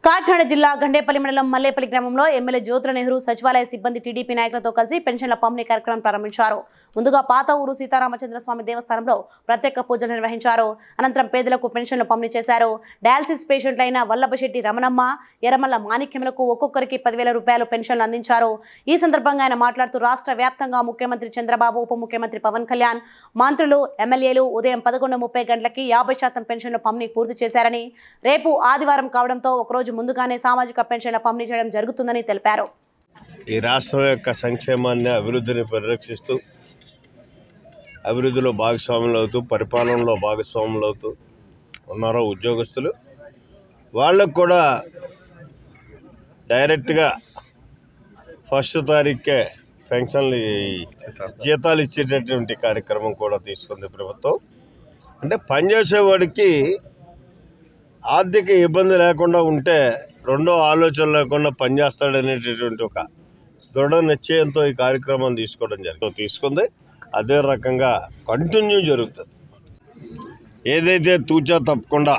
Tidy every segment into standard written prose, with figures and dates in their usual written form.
కాకినాడ జిల్లా గండేపల్లి మండలం మల్లేపల్లి గ్రామంలో ఎమ్మెల్యే జ్యోతుల నెహ్రూ సచివాలయ సిబ్బంది టీడీపీ నాయకులతో కలిసి పెన్షన్ల పంపిణీ కార్యక్రమం ప్రారంభించారు. ముందుగా పాత ఊరు సీతారామచంద్రస్వామి దేవస్థానంలో ప్రత్యేక పూజలు నిర్వహించారు. అనంతరం పేదలకు పెన్షన్లు పంపిణీ చేశారు. డయాలసిస్ పేషెంట్లైన వల్లభశెట్టి రమణమ్మ, ఎర్రమల్ల మాణిక్యములకు ఒక్కొక్కరికి 10,000 రూపాయలు పెన్షన్లు అందించారు. ఈ సందర్భంగా ఆయన మాట్లాడుతూ రాష్ట్ర వ్యాప్తంగా ముఖ్యమంత్రి చంద్రబాబు, ఉప ముఖ్యమంత్రి పవన్ కళ్యాణ్, మంత్రులు, ఎమ్మెల్యేలు ఉదయం 11:30 గంటలకి 50% పెన్షన్లు పంపిణీ పూర్తి చేశారని, రేపు ఆదివారం కావడంతో ఒకరోజు ముందుగానే సామాజిక పెన్షన్ల పంపిణీ చేయడం జరుగుతుందని తెలిపారు. ఈ రాష్ట్రం యొక్క సంక్షేమాన్ని, అభివృద్ధిని పరిరక్షిస్తూ అభివృద్ధిలో భాగస్వాములు అవుతూ, పరిపాలనలో భాగస్వాములు అవుతూ ఉన్నారో ఉద్యోగస్తులు, వాళ్ళకు కూడా డైరెక్ట్గా 1వ తారీఖుకే పెన్షన్లు జీతాలు ఇచ్చేటటువంటి కార్యక్రమం కూడా తీసుకుంది ప్రభుత్వం. అంటే పనిచేసేవాడికి ఆర్థిక ఇబ్బంది లేకుండా ఉంటే రెండో ఆలోచన లేకుండా పనిచేస్తాడనేటటువంటి ఒక దృఢ నిశ్చయంతో ఈ కార్యక్రమం తీసుకుంది. అదే రకంగా కంటిన్యూ జరుగుతుంది. ఏదైతే తూచా తప్పకుండా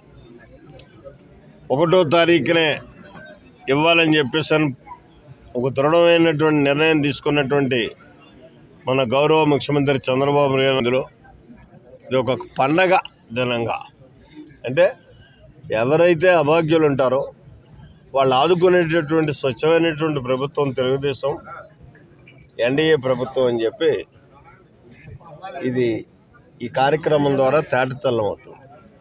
1వ తారీఖునే ఇవ్వాలని చెప్పేసి ఒక దృఢమైనటువంటి నిర్ణయం తీసుకున్నటువంటి మన గౌరవ ముఖ్యమంత్రి చంద్రబాబు నాయుడు ఇది ఒక పండగ దినంగా, అంటే ఎవరైతే అభాగ్యులు ఉంటారో వాళ్ళు ఆదుకునేటటువంటి స్వచ్ఛమైనటువంటి ప్రభుత్వం తెలుగుదేశం ఎన్డీఏ ప్రభుత్వం అని చెప్పి ఇది ఈ కార్యక్రమం ద్వారా తేటతెల్లమవుతుంది.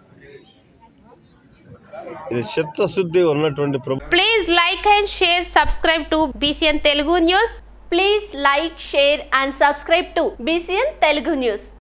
ఇది చిత్తశుద్ధి ఉన్నటువంటి ప్రభుత్వం. Please like and share, subscribe to BCN Telugu News. Please like, share and subscribe to BCN Telugu News.